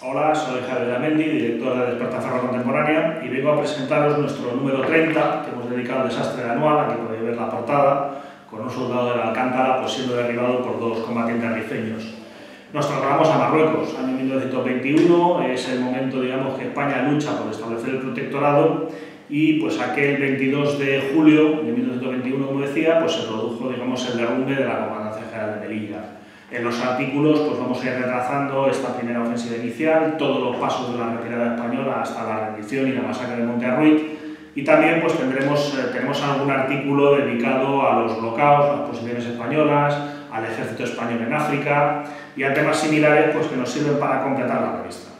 Hola, soy Javier Lamendi, director de Despertaferro Contemporánea, y vengo a presentaros nuestro número 30, que hemos dedicado al desastre anual. Aquí podéis ver la portada, con un soldado de la Alcántara pues, siendo derribado por dos combatientes rifeños. Nos trasladamos a Marruecos, año 1921, es el momento, digamos, que España lucha por establecer el protectorado, y pues aquel 22 de julio de 1921, como decía, pues se produjo, digamos, el derrumbe de la Comandancia General de Melilla. En los artículos pues vamos a ir retrasando esta primera ofensiva inicial, todos los pasos de la retirada española hasta la rendición y la masacre de Montearruit, y también pues tenemos algún artículo dedicado a los bloqueos, las posiciones españolas, al ejército español en África y a temas similares pues, que nos sirven para completar la revista.